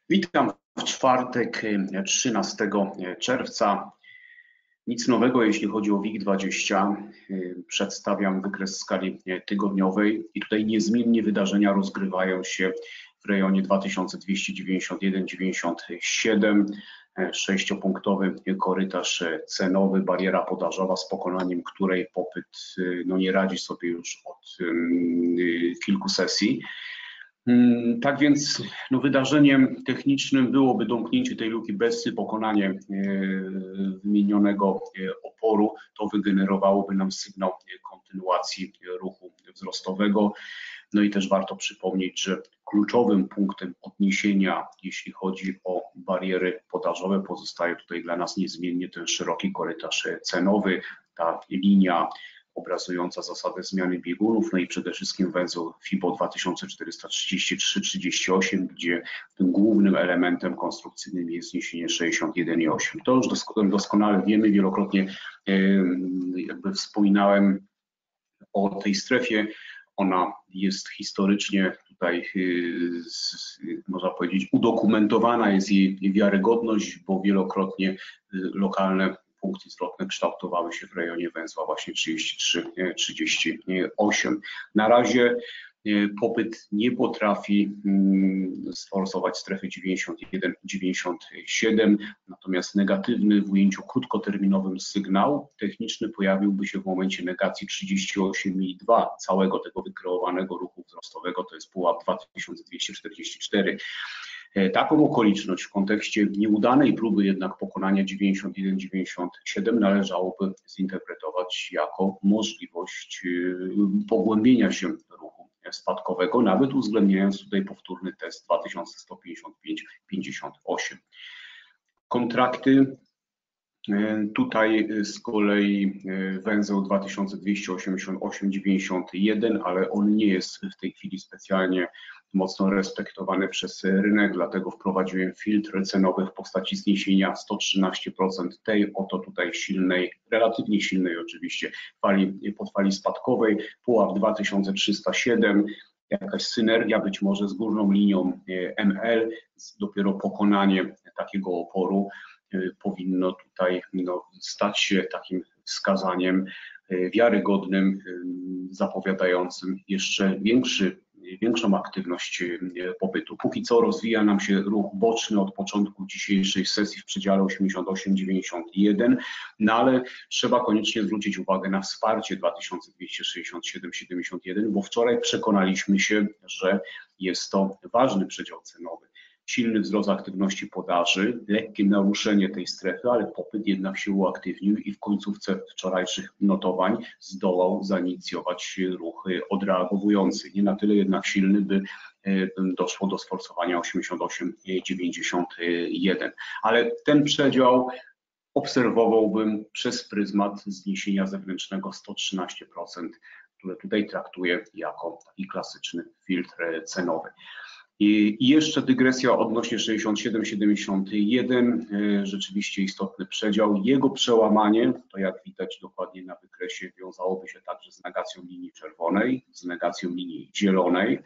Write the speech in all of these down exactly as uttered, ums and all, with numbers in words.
Witam w czwartek, trzynastego czerwca. Nic nowego, jeśli chodzi o WIG dwadzieścia. Przedstawiam wykres skali tygodniowej i tutaj niezmiennie wydarzenia rozgrywają się w rejonie dwa tysiące dwieście dziewięćdziesiąt jeden dziewięćdziesiąt siedem. Sześciopunktowy korytarz cenowy, bariera podażowa, z pokonaniem której popyt no, nie radzi sobie już od kilku sesji. Tak więc no, wydarzeniem technicznym byłoby domknięcie tej luki Bessy, pokonanie e, wymienionego oporu. To wygenerowałoby nam sygnał kontynuacji ruchu wzrostowego. No i też warto przypomnieć, że kluczowym punktem odniesienia, jeśli chodzi o bariery podażowe, pozostaje tutaj dla nas niezmiennie ten szeroki korytarz cenowy, ta linia obrazująca zasadę zmiany biegunów, no i przede wszystkim węzeł FIBO dwa tysiące czterysta trzydzieści trzy trzydzieści osiem, gdzie tym głównym elementem konstrukcyjnym jest zniesienie sześćdziesiąt jeden i osiem. To już doskonale wiemy, wielokrotnie jakby wspominałem o tej strefie. Ona jest historycznie tutaj, można powiedzieć, udokumentowana, jest jej wiarygodność, bo wielokrotnie lokalne punkty zwrotne kształtowały się w rejonie węzła właśnie trzydzieści trzy trzydzieści osiem. Na razie popyt nie potrafi sforsować strefy dziewięćdziesiąt jeden dziewięćdziesiąt siedem, natomiast negatywny w ujęciu krótkoterminowym sygnał techniczny pojawiłby się w momencie negacji trzydzieści osiem i dwa całego tego wykreowanego ruchu wzrostowego, to jest pułap dwa tysiące dwieście czterdzieści cztery. Taką okoliczność w kontekście nieudanej próby jednak pokonania dziewięćdziesiąt jeden dziewięćdziesiąt siedem należałoby zinterpretować jako możliwość pogłębienia się ruchu spadkowego, nawet uwzględniając tutaj powtórny test dwa tysiące sto pięćdziesiąt pięć pięćdziesiąt osiem. Kontrakty. Tutaj z kolei węzeł dwa tysiące dwieście osiemdziesiąt osiem dziewięćdziesiąt jeden, ale on nie jest w tej chwili specjalnie mocno respektowany przez rynek, dlatego wprowadziłem filtr cenowy w postaci zniesienia sto trzynaście procent tej oto tutaj silnej, relatywnie silnej oczywiście, fali, podfali spadkowej, pułap dwa tysiące trzysta siedem, jakaś synergia być może z górną linią M L, dopiero pokonanie takiego oporu powinno tutaj no, stać się takim wskazaniem wiarygodnym, zapowiadającym jeszcze większy, większą aktywność popytu. Póki co rozwija nam się ruch boczny od początku dzisiejszej sesji w przedziale osiemdziesiąt osiem dziewięćdziesiąt jeden, no ale trzeba koniecznie zwrócić uwagę na wsparcie dwa tysiące dwieście sześćdziesiąt siedem siedemdziesiąt jeden, bo wczoraj przekonaliśmy się, że jest to ważny przedział cenowy. Silny wzrost aktywności podaży, lekkie naruszenie tej strefy, ale popyt jednak się uaktywnił i w końcówce wczorajszych notowań zdołał zainicjować ruch odreagowujący. Nie na tyle jednak silny, by doszło do sforsowania osiemdziesiąt osiem dziewięćdziesiąt jeden. Ale ten przedział obserwowałbym przez pryzmat zniesienia zewnętrznego sto trzynaście procent, które tutaj traktuję jako taki klasyczny filtr cenowy. I jeszcze dygresja odnośnie sześćdziesiąt siedem siedemdziesiąt jeden, rzeczywiście istotny przedział. Jego przełamanie, to jak widać dokładnie na wykresie, wiązałoby się także z negacją linii czerwonej, z negacją linii zielonej.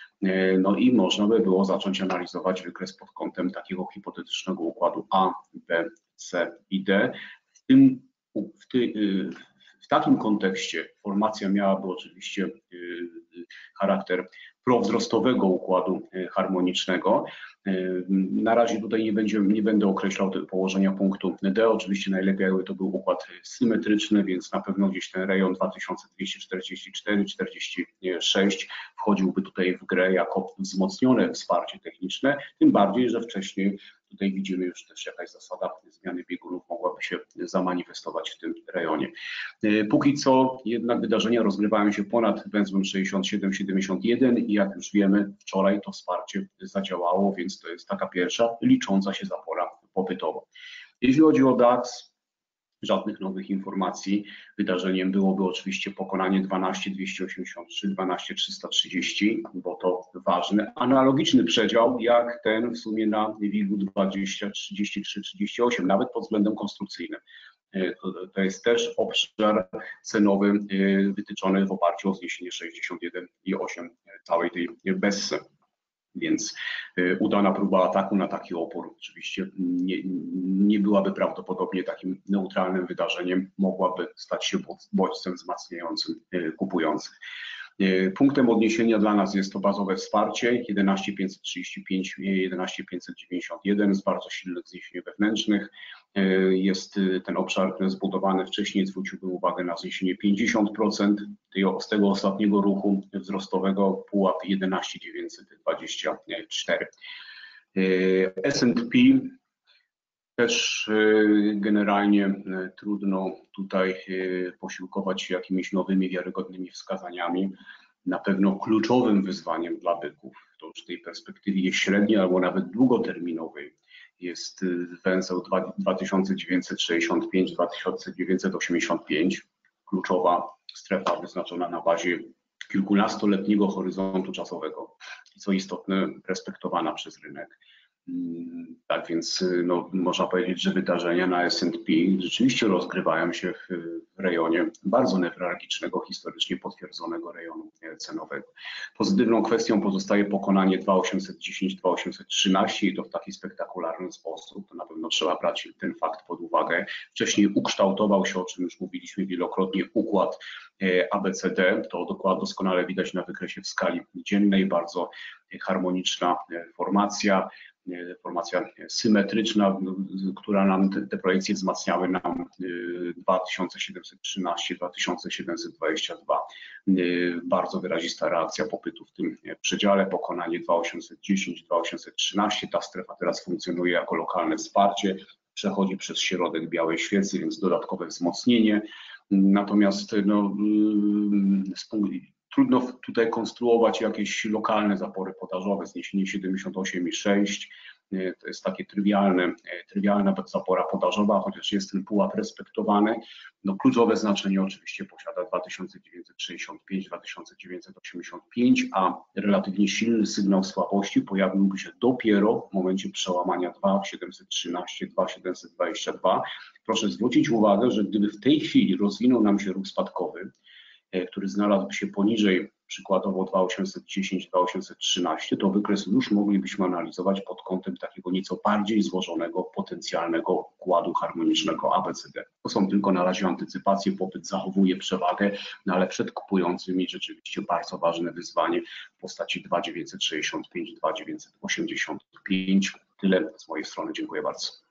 No i można by było zacząć analizować wykres pod kątem takiego hipotetycznego układu A, B, C i D. W tym, w ty, w takim kontekście formacja miałaby oczywiście charakter prowzrostowego układu harmonicznego. Na razie tutaj nie, będzie, nie będę określał położenia punktu D. Oczywiście najlepiej jakby to był układ symetryczny, więc na pewno gdzieś ten rejon dwa tysiące dwieście czterdzieści cztery czterdzieści sześć wchodziłby tutaj w grę jako wzmocnione wsparcie techniczne, tym bardziej, że wcześniej tutaj widzimy już też jakaś zasada zmiany biegunów mogłaby się zamanifestować w tym rejonie. Póki co jednak wydarzenia rozgrywają się ponad węzłem sześćdziesiąt siedem siedemdziesiąt jeden i jak już wiemy, wczoraj to wsparcie zadziałało, więc to jest taka pierwsza licząca się zapora popytowa. Jeśli chodzi o DAX, żadnych nowych informacji. Wydarzeniem byłoby oczywiście pokonanie dwanaście dwieście osiemdziesiąt trzy dwanaście trzysta trzydzieści, bo to ważny, analogiczny przedział jak ten w sumie na WIG-u dwadzieścia trzydzieści trzy trzydzieści osiem, nawet pod względem konstrukcyjnym. To jest też obszar cenowy wytyczony w oparciu o zniesienie sześćdziesiąt jeden i osiem całej tej Bessy. Więc udana próba ataku na taki opór oczywiście nie, nie byłaby prawdopodobnie takim neutralnym wydarzeniem, mogłaby stać się bodźcem wzmacniającym kupujących. Punktem odniesienia dla nas jest to bazowe wsparcie jedenaście pięćset trzydzieści pięć, jedenaście pięćset dziewięćdziesiąt jeden z bardzo silnych zniesień wewnętrznych. Jest ten obszar zbudowany wcześniej, zwróciłbym uwagę na zniesienie pięćdziesiąt procent z tego ostatniego ruchu wzrostowego, pułap jedenaście dziewięćset dwadzieścia cztery. S and P też generalnie trudno tutaj posiłkować się jakimiś nowymi, wiarygodnymi wskazaniami. Na pewno kluczowym wyzwaniem dla byków, to już w tej perspektywie średniej albo nawet długoterminowej, jest węzeł dwa tysiące dziewięćset sześćdziesiąt pięć do dwa tysiące dziewięćset osiemdziesiąt pięć. Kluczowa strefa wyznaczona na bazie kilkunastoletniego horyzontu czasowego i co istotne, respektowana przez rynek. Tak więc no, można powiedzieć, że wydarzenia na S and P rzeczywiście rozgrywają się w, w rejonie bardzo newralgicznego, historycznie potwierdzonego rejonu cenowego. Pozytywną kwestią pozostaje pokonanie dwa tysiące osiemset dziesięć do dwa tysiące osiemset trzynaście i to w taki spektakularny sposób. To na pewno trzeba brać ten fakt pod uwagę. Wcześniej ukształtował się, o czym już mówiliśmy wielokrotnie, układ A B C D. To dokładnie doskonale widać na wykresie w skali dziennej, bardzo harmoniczna formacja. Formacja symetryczna, która nam te, te projekcje wzmacniały nam dwa tysiące siedemset trzynaście do dwa tysiące siedemset dwadzieścia dwa. Bardzo wyrazista reakcja popytu w tym przedziale, pokonanie dwa tysiące osiemset dziesięć do dwa tysiące trzynaście. Ta strefa teraz funkcjonuje jako lokalne wsparcie, przechodzi przez środek białej świecy, więc dodatkowe wzmocnienie. Natomiast no, trudno tutaj konstruować jakieś lokalne zapory podażowe, zniesienie siedemdziesiąt osiem i sześć. To jest takie trywialne, trywialna zapora podażowa, chociaż jest ten pułap respektowany. No, kluczowe znaczenie oczywiście posiada dwa tysiące dziewięćset sześćdziesiąt pięć do dwa tysiące dziewięćset osiemdziesiąt pięć, a relatywnie silny sygnał słabości pojawiłby się dopiero w momencie przełamania dwa tysiące siedemset trzynaście do dwa tysiące siedemset dwadzieścia dwa. Proszę zwrócić uwagę, że gdyby w tej chwili rozwinął nam się ruch spadkowy, który znalazłby się poniżej przykładowo dwa tysiące osiemset dziesięć do dwa tysiące trzynaście, to wykres już moglibyśmy analizować pod kątem takiego nieco bardziej złożonego, potencjalnego układu harmonicznego A B C D. To są tylko na razie antycypacje, popyt zachowuje przewagę, no ale przed kupującymi rzeczywiście bardzo ważne wyzwanie w postaci dwa tysiące dziewięćset sześćdziesiąt pięć do dwa tysiące dziewięćset osiemdziesiąt pięć. Tyle z mojej strony, dziękuję bardzo.